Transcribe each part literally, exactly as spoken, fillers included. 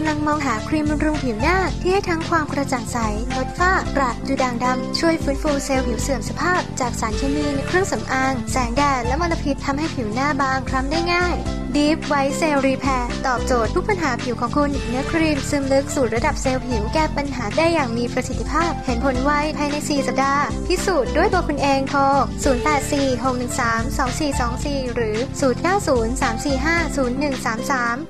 ำลังมองหาครีมบำรุงผิวหน้าที่ให้ทั้งความกระจ่างใสลดฝ้ากระดูด่างดำช่วยฟื้นฟูเซลล์ผิวเสื่อมสภาพจากสารเคมีในเครื่องสำอางแสงแดดและมลพิษทำให้ผิวหน้าบางคล้ำได้ง่าย Deep White Cell Repair ตอบโจทย์ทุกปัญหาผิวของคุณเนื้อครีมซึมลึกสู่ระดับเซลล์ผิวแก้ปัญหาได้อย่างมีประสิทธิภาพเห็นผลไวภายในสี่สัปดาห์พิสูจน์ด้วยตัวคุณเองโทรศูนย์ แปด สี่ หก หนึ่ง สาม สอง สี่ สอง สี่หรือศูนย์ เก้า ศูนย์ สาม สี่ ห้า ศูนย์ หนึ่ง สาม สาม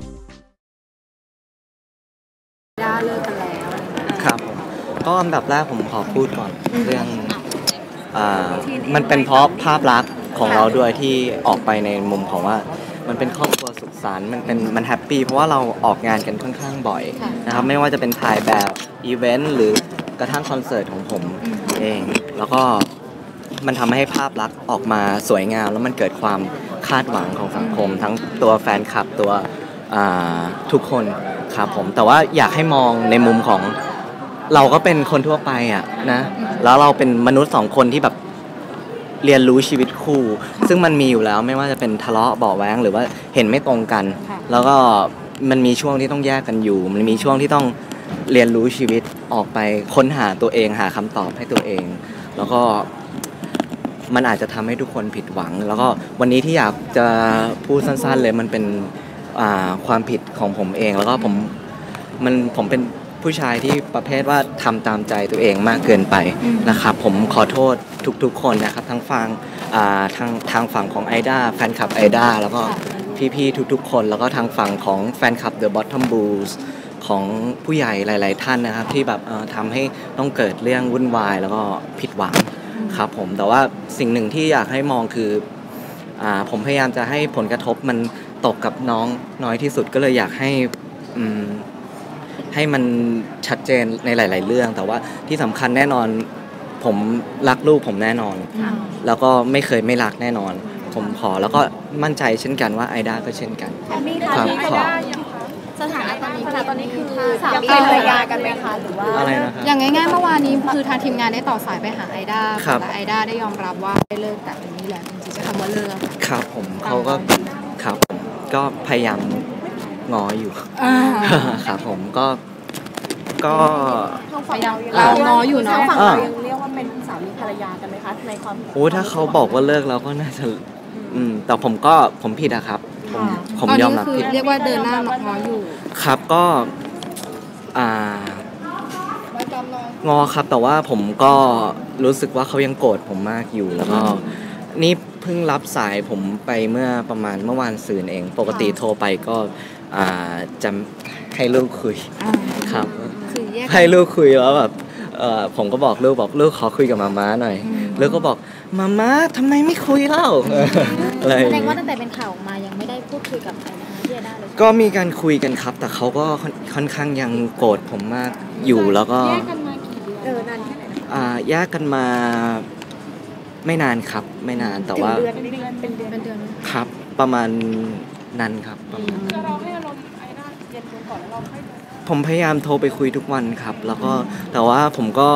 ด้าเลิกกันแล้วครับผมก็อันดับแรกผมขอพูดก่อนเรื่องอ่ามันเป็นเพราะภาพลักษณ์ของเราด้วยที่ออกไปในมุมของว่ามันเป็นครอบครัวสุขสันต์มันเป็นมันแฮปปี้เพราะว่าเราออกงานกันค่อนข้างบ่อยนะครับไม่ว่าจะเป็นถ่ายแบบอีเวนต์หรือกระทั่งคอนเสิร์ตของผมเองแล้วก็มันทำให้ภาพลักษณ์ออกมาสวยงามแล้วมันเกิดความคาดหวังของสังคมทั้งตัวแฟนคลับตัวทุกคนครับผมแต่ว่าอยากให้มองในมุมของเราก็เป็นคนทั่วไปอ่ะนะแล้วเราเป็นมนุษย์สองคนที่แบบเรียนรู้ชีวิตคู่ซึ่งมันมีอยู่แล้วไม่ว่าจะเป็นทะเลาะเบาะแว้งหรือว่าเห็นไม่ตรงกันแล้วก็มันมีช่วงที่ต้องแยกกันอยู่มันมีช่วงที่ต้องเรียนรู้ชีวิตออกไปค้นหาตัวเองหาคำตอบให้ตัวเองแล้วก็มันอาจจะทำให้ทุกคนผิดหวังแล้วก็วันนี้ที่อยากจะพูดสั้นๆเลยมันเป็นความผิดของผมเองแล้วก็ผมมันผมเป็นผู้ชายที่ประเภทว่าทำตามใจตัวเองมากเกินไปนะครับผมขอโทษทุกๆคนนะครับทั้งฟังทางทางฝั่งของไอด้าแฟนคลับไอด้าแล้วก็พี่ๆทุกๆคนแล้วก็ทางฝั่งของแฟนคลับ The Bottom Blues ของผู้ใหญ่หลายๆท่านนะครับที่แบบทำให้ต้องเกิดเรื่องวุ่นวายแล้วก็ผิดหวังครับผมแต่ว่าสิ่งหนึ่งที่อยากให้มองคืออ่าผมพยายามจะให้ผลกระทบมันตกกับน้องน้อยที่สุดก็เลยอยากให้อืมให้มันชัดเจนในหลายๆเรื่องแต่ว่าที่สำคัญแน่นอนผมรักลูกผมแน่นอนแล้วก็ไม่เคยไม่รักแน่นอนผมขอแล้วก็มั่นใจเช่นกันว่าไอด้าก็เช่นกันครับขอสถานะตอนนี้ตอนนี้คือสามีภรรยากันไหมคะหรือว่าอะไรนะครับอย่างง่ายๆเมื่อวานนี้คือทางทีมงานได้ต่อสายไปหาไอด้าแต่ไอด้าได้ยอมรับว่าได้เลิกแต่ตรงนี้แหละจริงๆจะคำว่าเลิกครับผมเขาก็ครับผมก็พยายามง้ออยู่ครับผมก็ก็พยายามเราง้ออยู่เนาะฝั่งเรายังเรียกว่าเป็นสามีภรรยากันไหมคะในความโอ้ถ้าเขาบอกว่าเลิกเราก็น่าจะอืมแต่ผมก็ผมผิดอะครับผมผมยอมรับผิดเรียกว่าเดินหน้าง้ออยู่ครับก็อ่างอครับแต่ว่าผมก็รู้สึกว่าเขายังโกรธผมมากอยู่แล้วก็นี่เพิ่งรับสายผมไปเมื่อประมาณเมื่อวานซืนเองปกติโทรไปก็อ่าจะให้ลูกคุยครับให้ลูกคุยแล้วแบบเออผมก็บอกลูกบอกลูกขอคุยกับมาม่าหน่อยลูกก็บอกมาม่าทำไมไม่คุยเล่าอะไรแสดงว่าตั้งแต่เป็นข่าวมายังไม่ได้พูดคุยกับใครนะคะที่ได้เลยก็มีการคุยกันครับแต่เขาก็ค่อนข้างยังโกรธผมมากอยู่แล้วก็แยกกันมากี่เดือนเออนานแค่ไหนอ่าแยกกันมาไม่นานครับไม่นานแต่ว่าเดือนเป็นเดือนเป็นเดือนเป็นเดือนครับประมาณนั้นครับประมาณจะรอให้อารมณ์ไอ้น่าเย็นลงก่อนแล้วเราค่อยผมพยายามโทรไปคุยทุกวันครับแล้วก็แต่ว่าผมก็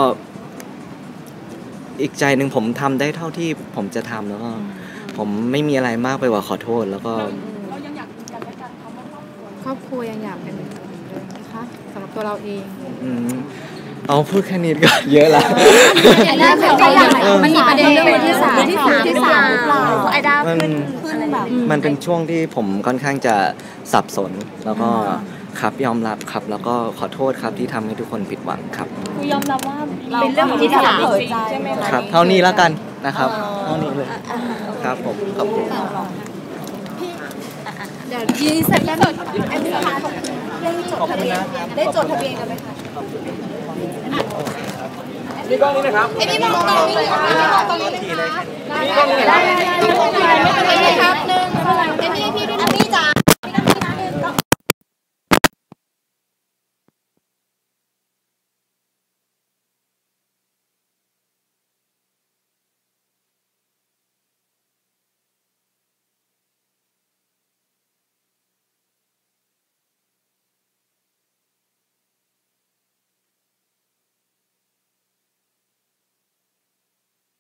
อีกใจหนึ่งผมทำได้เท่าที่ผมจะทำแล้วก็ผมไม่มีอะไรมากไปกว่าขอโทษแล้วก็เรายังอยากยืนยันในการคำว่าครอบครัวยังอยากเป็นเหมือนเดิมนะคะสำหรับตัวเราเองอืมเอาพูดแค่นี้ก็เยอะแล้วมันมีประเด็นเรื่องวันที่สามที่สามที่สามไอดาขึ้นขึ้นแบบมันเป็นช่วงที่ผมค่อนข้างจะสับสนแล้วก็ครับยอมรับครับแล้วก็ขอโทษครับที่ทำให้ทุกคนผิดหวังครับคือยอมรับว่าเป็นเรื่องที่สามใช่ไหมคะครับเท่านี้แล้วกันนะครับเท่านี้เลยครับผมขอบคุณเดี๋ยวยืนเสร็จแล้วอันนี้ค่ะได้จดทะเบียนได้จดทะเบียนกันไหมคะมีกล้องนี้นะครับไอ้นี่มองตรงนี้เลยค่ะมองตรงนี้เลยค่ะมีกล้องนี้นะครับไม่เป็นไรครับหนึ่งไอ้นี่พี่ด้วยนะพี่จ๋า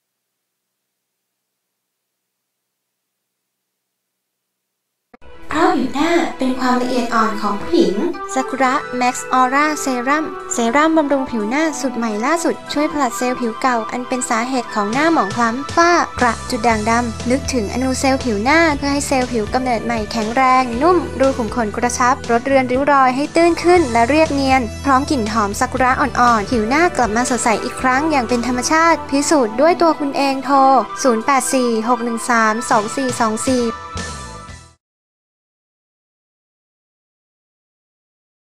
เพราะผิวหน้าเป็นความละเอียดอ่อนของผู้หญิงซากุระแม็กซ์ออร่าเซรั่มเซรั่มบำรุงผิวหน้าสูตรใหม่ล่าสุดช่วยผลัดเซลล์ผิวเก่าอันเป็นสาเหตุของหน้าหมองคล้ำฝ้ากระจุดด่างดำลึกถึงอนูเซลล์ผิวหน้าเพื่อให้เซลล์ผิวกำเนิดใหม่แข็งแรงนุ่มรูขุมขนกระชับลดเรือนริ้วรอยให้ตื้นขึ้นและเรียบเนียนพร้อมกลิ่นหอมซากุระอ่อนๆผิวหน้ากลับมาสดใสอีกครั้งอย่างเป็นธรรมชาติพิสูจน์ด้วยตัวคุณเองโทรศูนย์ แปด สี่ หก หนึ่ง สาม สอง สี่ สอง สี่